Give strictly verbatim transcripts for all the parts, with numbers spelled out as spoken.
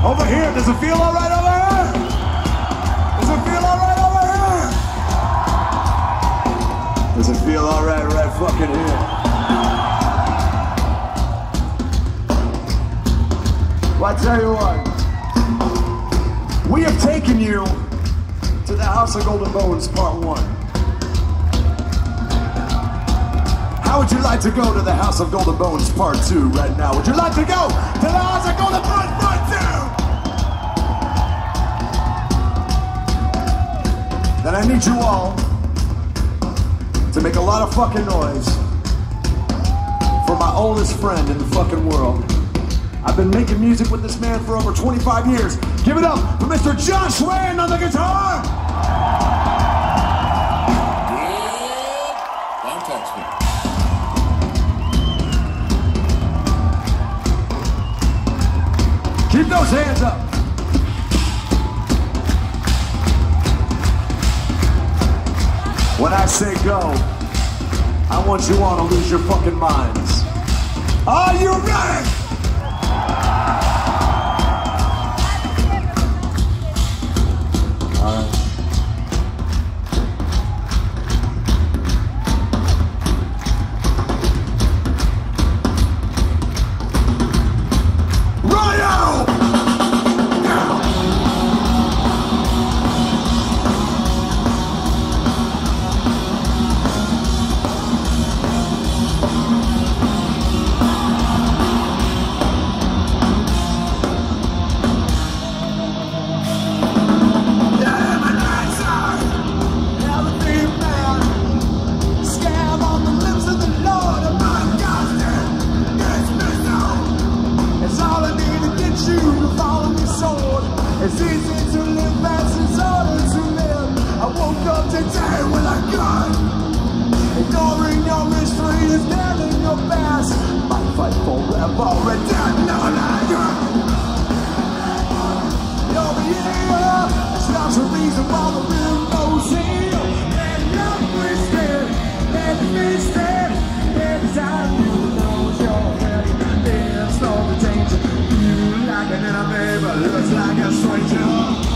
Over here, does it feel all right over here? Does it feel all right over here? Does it feel all right right fucking here? Well, I tell you what, we have taken you to the House of Golden Bones Part One. How would you like to go to the House of Golden Bones Part Two right now? Would you like to go to the House of Golden Bones Part Two? Then I need you all to make a lot of fucking noise for my oldest friend in the fucking world. I've been making music with this man for over twenty-five years. Give it up for Mister Josh Rand on the guitar. Don't touch me. Keep those hands up. When I say go, I want you all to lose your fucking minds. Are you ready? All right. It's easy to live fast, it's harder to live. I woke up today with a gun. Ignoring your history is nailing your past. Might fight forever and death no longer. You'll be here, it's not the reason why the real knows here. Let your twisted, let me stand. Every time you lose your head, there's no danger. You like an enemy, but looks like a stranger.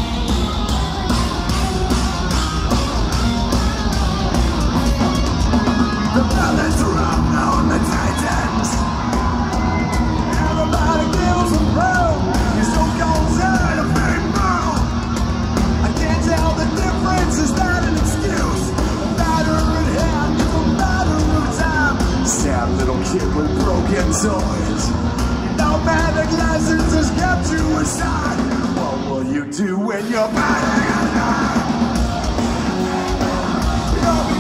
The balance around on the Titans. Everybody gives a blow. You're so concerned of being brutal. I can't tell the difference, is that an excuse? A matter at hand, it's a matter of time. Sad little kid with broken toys. Nomadic license has kept you aside. What will you do when you're back alive? You'll be